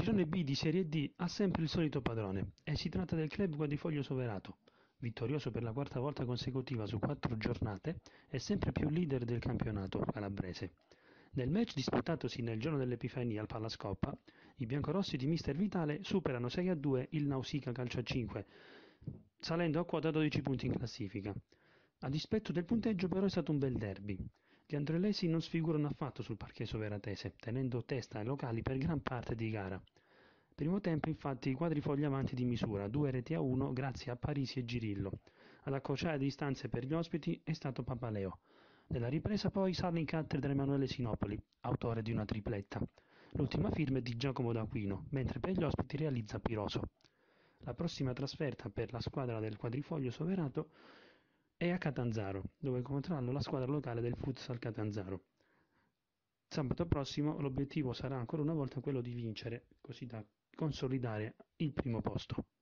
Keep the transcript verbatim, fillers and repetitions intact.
girone B di Serie D ha sempre il solito padrone e si tratta del club Quadrifoglio Soverato, vittorioso per la quarta volta consecutiva su quattro giornate e sempre più leader del campionato calabrese. Nel match disputatosi nel giorno dell'Epifania al Palascoppa, i biancorossi di mister Vitale superano sei a due il Nausicaa Calcio a cinque, salendo a quota dodici punti in classifica. A dispetto del punteggio però è stato un bel derby. Gli andrelesi non sfigurano affatto sul parquet soveratese, tenendo testa ai locali per gran parte di gara. Primo tempo infatti i quadrifogli avanti di misura, due reti a uno grazie a Parisi e Girillo. Ad accorciare le distanze per gli ospiti è stato Papaleo. Nella ripresa poi sale in cattedra Emanuele Sinopoli, autore di una tripletta. L'ultima firma è di Giacomo D'Aquino, mentre per gli ospiti realizza Piroso. La prossima trasferta per la squadra del quadrifoglio soverato è a Catanzaro, dove incontreranno la squadra locale del Futsal Catanzaro. Sabato prossimo l'obiettivo sarà ancora una volta quello di vincere, così da consolidare il primo posto.